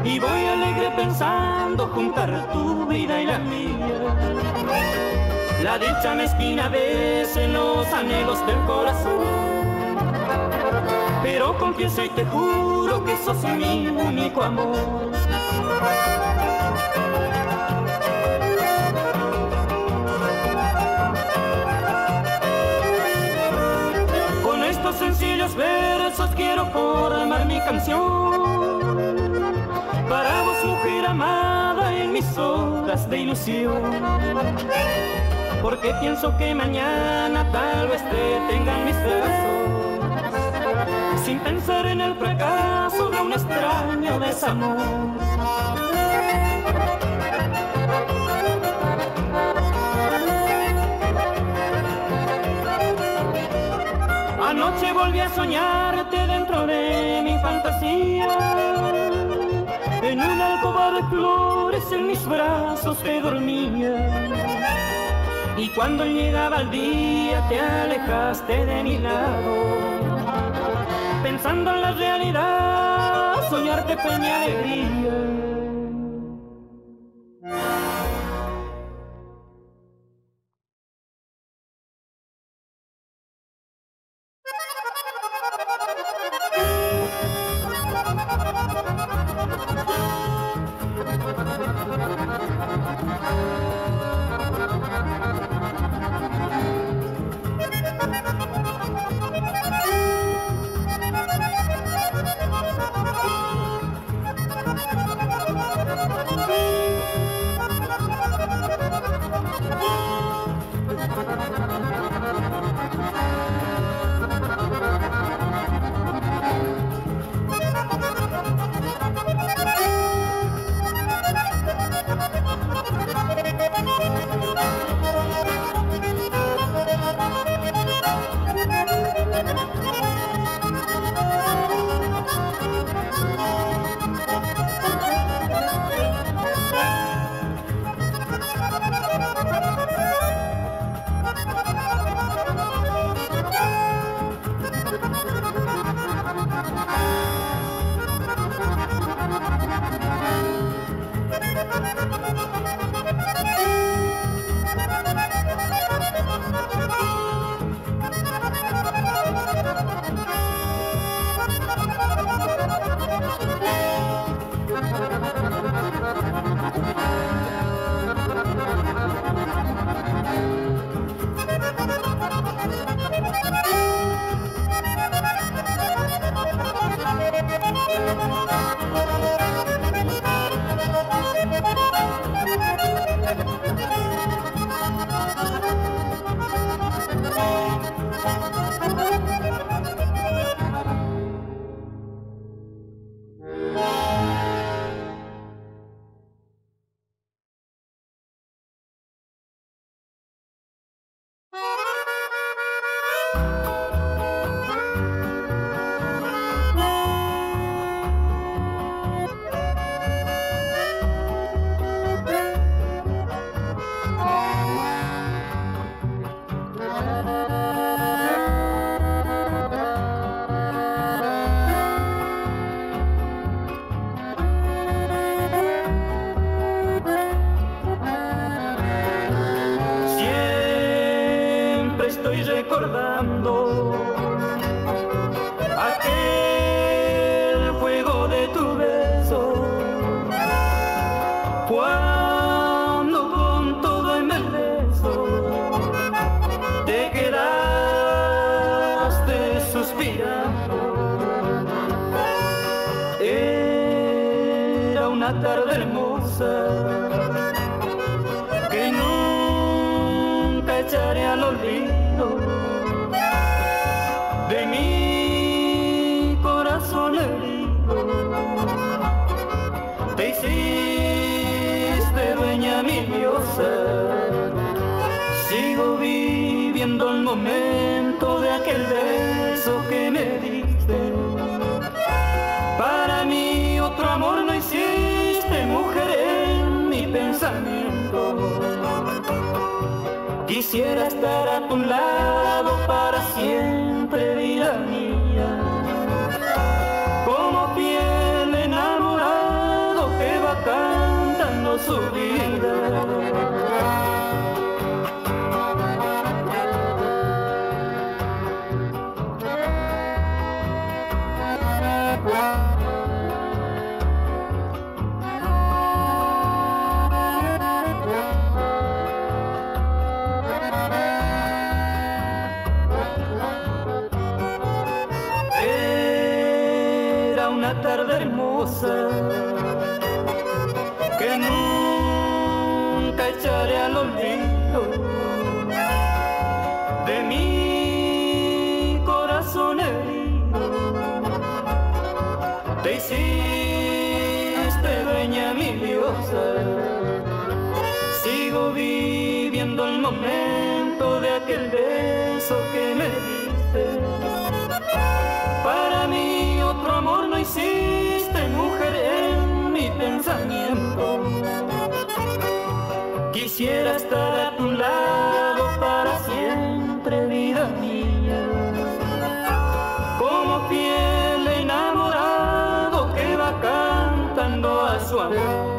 y voy alegre pensando juntar tu vida y la mía. La dicha mezquina vence los anhelos del corazón, pero confieso y te juro que sos mi único amor. Con estos sencillos versos quiero formar mi canción, para vos, mujer amada, en mis horas de ilusión. Porque pienso que mañana tal vez te tengan mis brazos, sin pensar en el fracaso de un extraño desamor. Anoche volví a soñarte dentro de mi fantasía, en una alcoba de flores en mis brazos te dormía. Y cuando llegaba el día te alejaste de mi lado, pensando en la realidad, soñarte fue mi alegría. Recordando aquel fuego de tu beso, cuando con todo en el beso te quedaste suspirando. Era una tarde hermosa que nunca echaré al olvido de mi corazón herido. Te hiciste dueña, mi diosa. Sigo viviendo el momento de aquel beso que me diste. Para mí otro amor no hiciste, mujer, en mi pensamiento. Quisiera estar a tu lado para siempre, vida mía, como fiel enamorado niña, mi diosa. Sigo viviendo el momento de aquel beso que me diste. Para mí otro amor no hiciste, mujer, en mi pensamiento. Quisiera estar a tu lado para siempre, vida mía, como fiel enamorado que va cantando a su amor.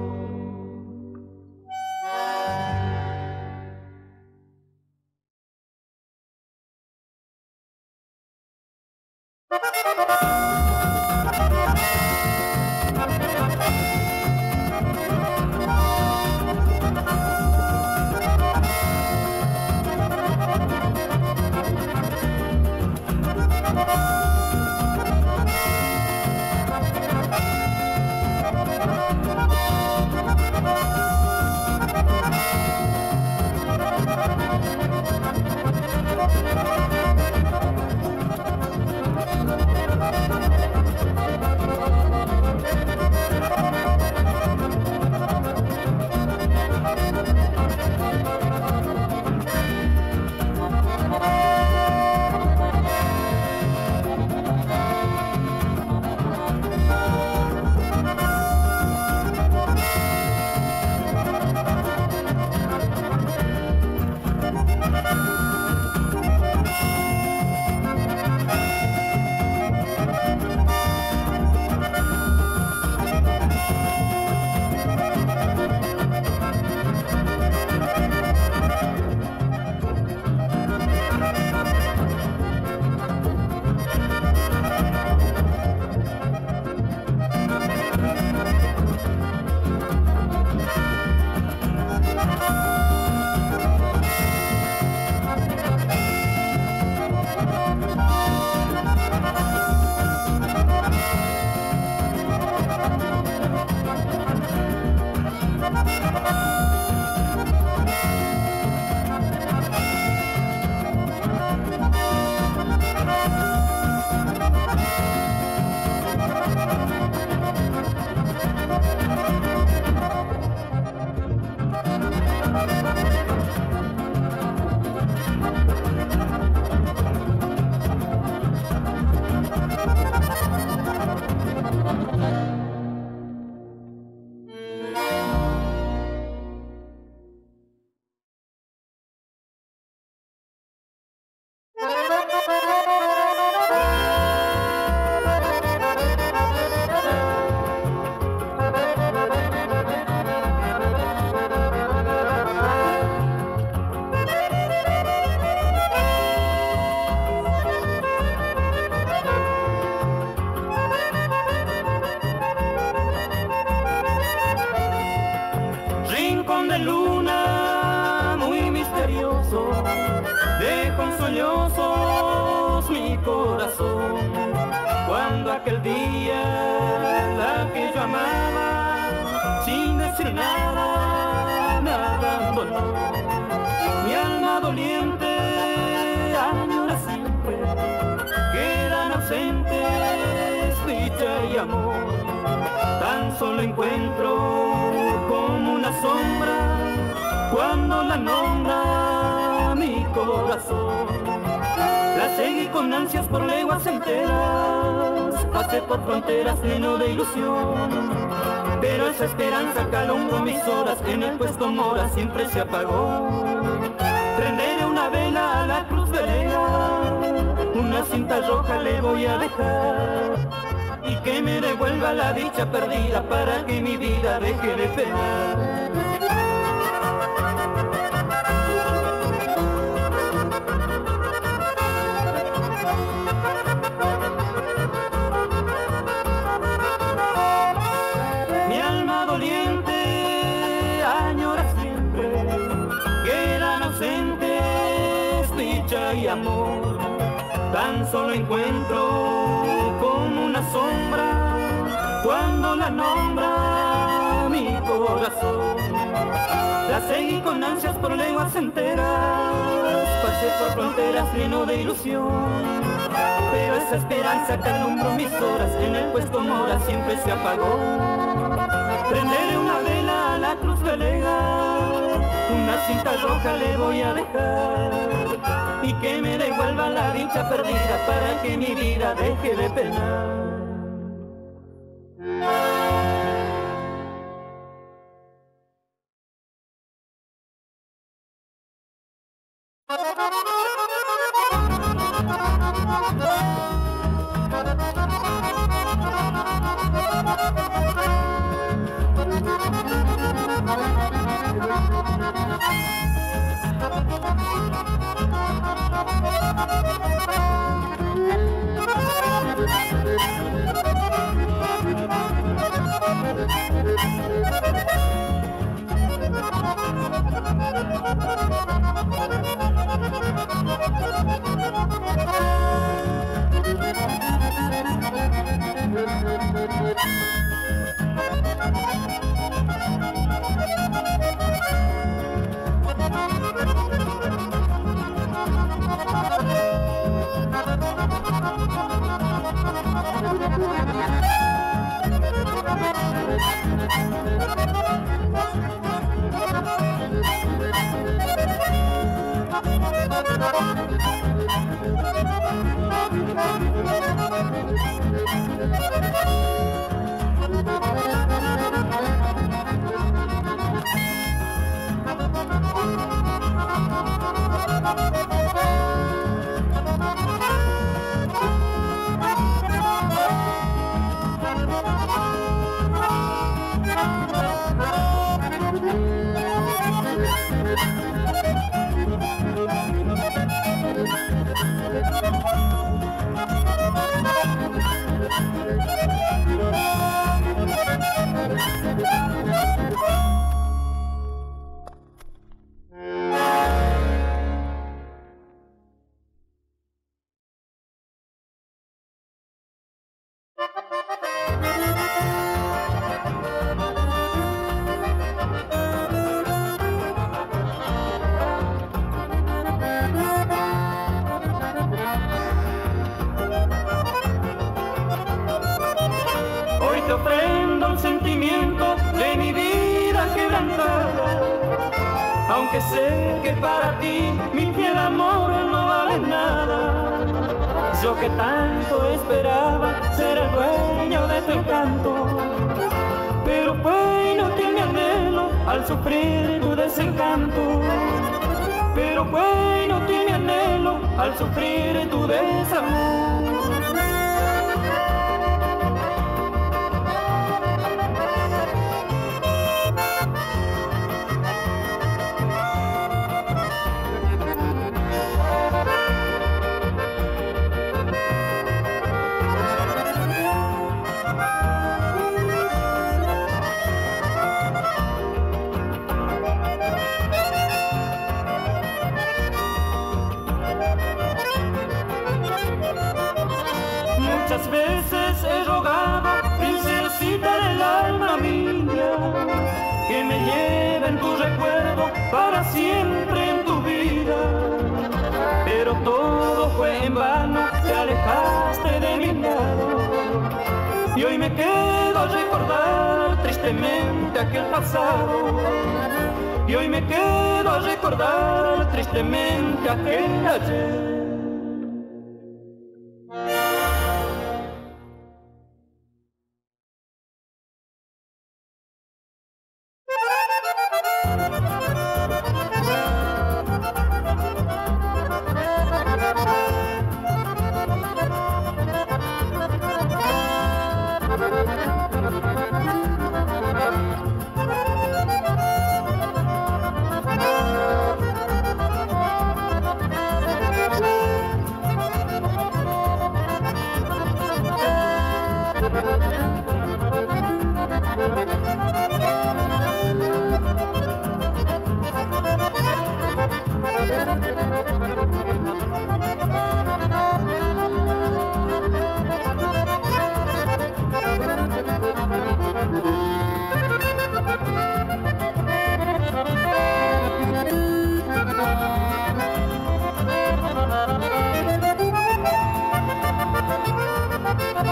sollozos mi corazón, cuando aquel día la que yo amaba, sin decir nada, me abandonó. Mi alma doliente añora siempre, quedan ausentes dicha y amor. Tan solo encuentro como una sombra cuando la nombra mi corazón. La seguí con ansias por leguas enteras, pasé por fronteras lleno de ilusión, pero esa esperanza que alumbró mis horas en el puesto mora siempre se apagó. Prenderé una vela a la cruz velera, una cinta roja le voy a dejar, y que me devuelva la dicha perdida para que mi vida deje de penar. Mi alma doliente añora siempre que eran ausentes dicha y amor. Tan solo encuentro como una sombra cuando la nombra mi corazón. La seguí con ansias por leguas enteras, pasé por fronteras lleno de ilusión, pero esa esperanza que alumbró mis horas en el puesto mora siempre se apagó. Cruz Galega, una cinta roja le voy a dejar, y que me devuelva la dicha perdida para que mi vida deje de penar. Te ofrendo el sentimiento de mi vida quebrantada, aunque sé que para ti mi fiel amor no vale nada. Yo que tanto esperaba ser el dueño de tu encanto, pero fue inútil mi anhelo al sufrir tu desencanto. Pero fue inútil mi anhelo al sufrir tu desamor. Muchas veces he rogado, princesita del alma mía, que me lleve en tu recuerdo para siempre en tu vida. Pero todo fue en vano, te alejaste de mi lado, y hoy me quedo a recordar tristemente aquel pasado. Y hoy me quedo a recordar tristemente aquel ayer.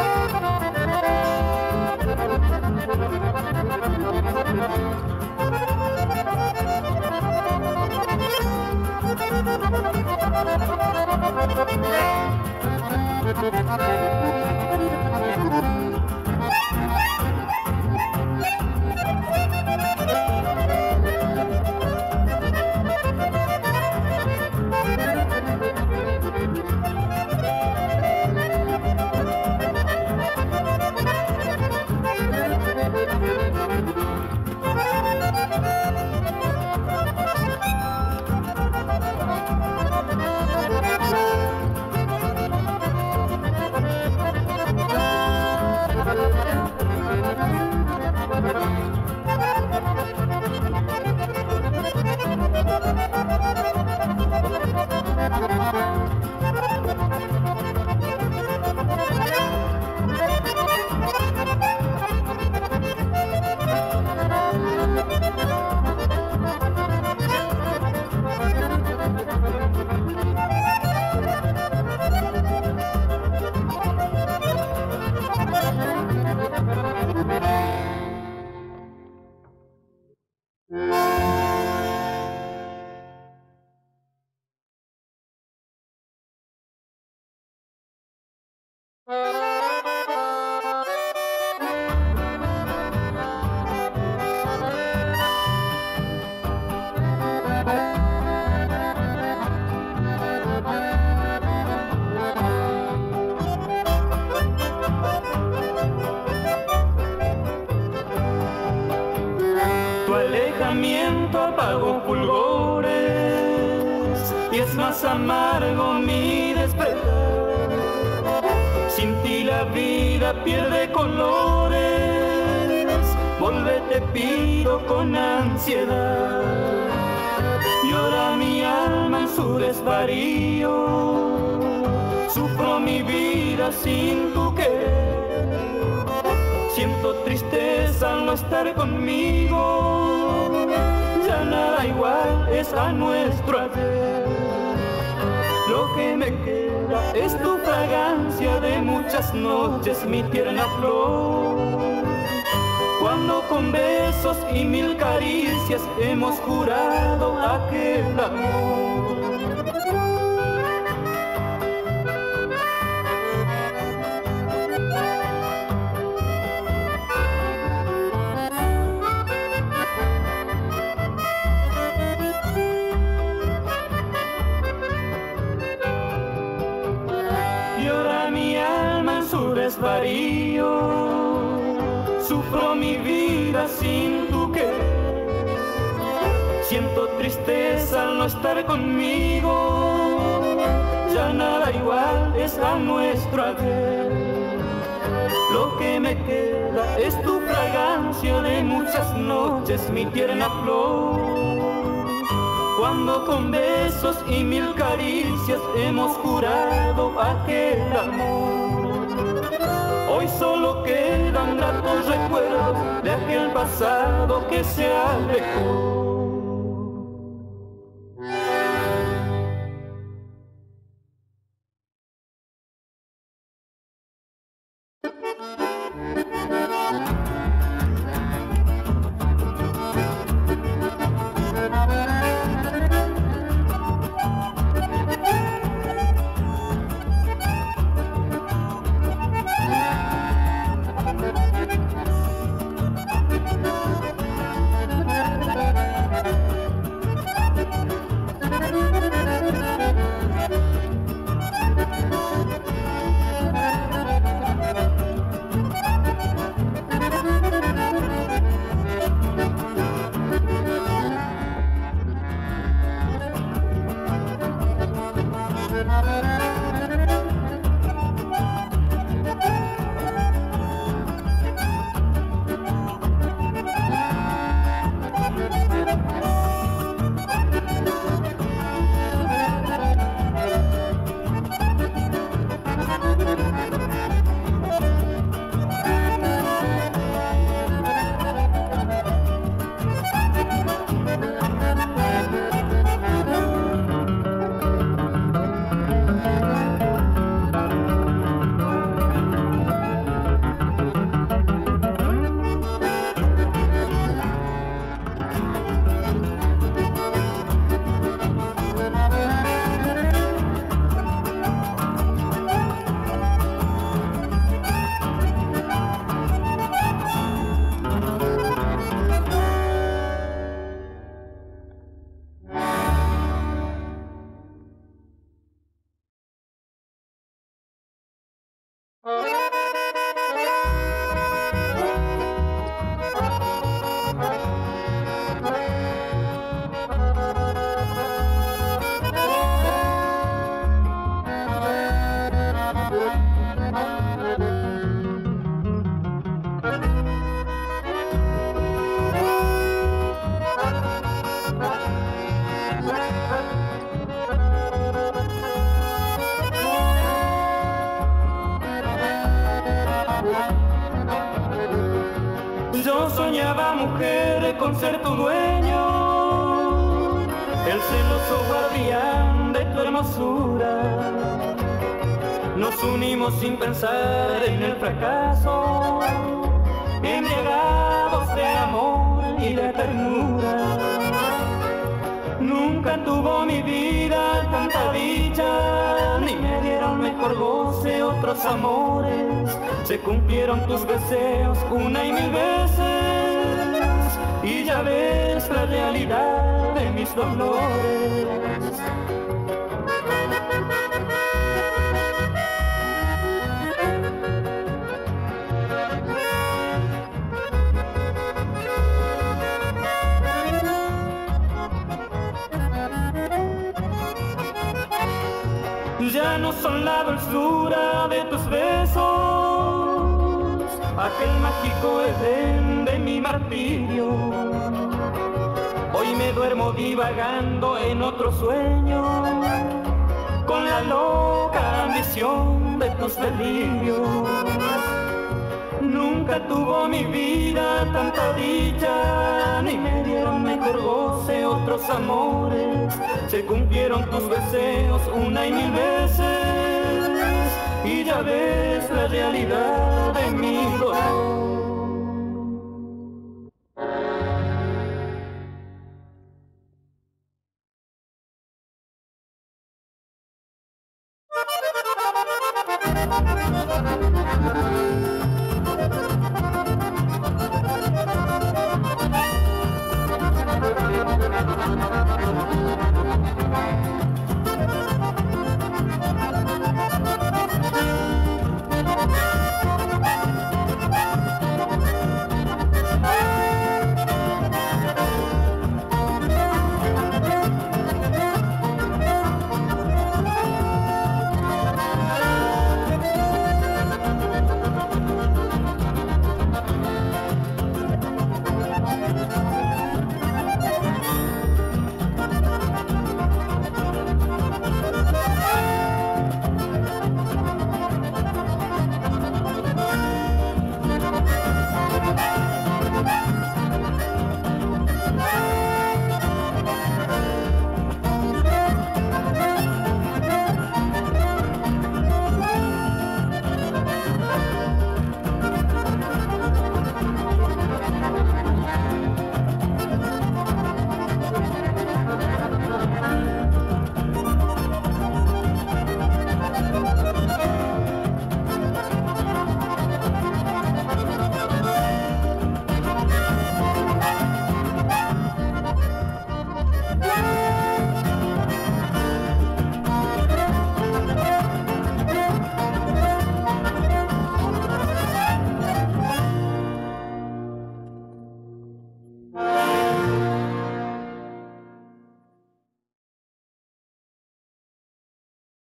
Thank you. Apagó fulgores y es más amargo mi despertar. Sin ti la vida pierde colores, volve te pido con ansiedad. Llora mi alma en su desvarío, sufro mi vida sin tu querer. Siento tristeza al no estar conmigo, ya nada igual es a nuestro ayer. Lo que me queda es tu fragancia de muchas noches, mi tierna flor. Cuando con besos y mil caricias hemos jurado aquel amor. Desvarío, sufro mi vida sin tu querer. Siento tristeza al no estar conmigo, ya nada igual es a nuestro ayer. Lo que me queda es tu fragancia de muchas noches, mi tierna flor. Cuando con besos y mil caricias hemos jurado aquel amor. Hoy solo quedan gratos recuerdos de aquel pasado que se alejó. mujer con ser tu dueño, el celoso guardián de tu hermosura. Nos unimos sin pensar en el fracaso, embriagados de amor y de ternura. Nunca tuvo mi vida tanta dicha, ni me dieron mejor goce otros amores. Se cumplieron tus deseos una y mil veces, y ya ves la realidad de mis dolores. Ya no son la dulzura de tus besos, aquel mágico edén de mi martirio. Hoy me duermo divagando en otro sueño, con la loca ambición de tus delirios. Nunca tuvo mi vida tanta dicha, ni me dieron mejor goce otros amores. Se cumplieron tus deseos una y mil veces, y ya ves la realidad de mi dolor.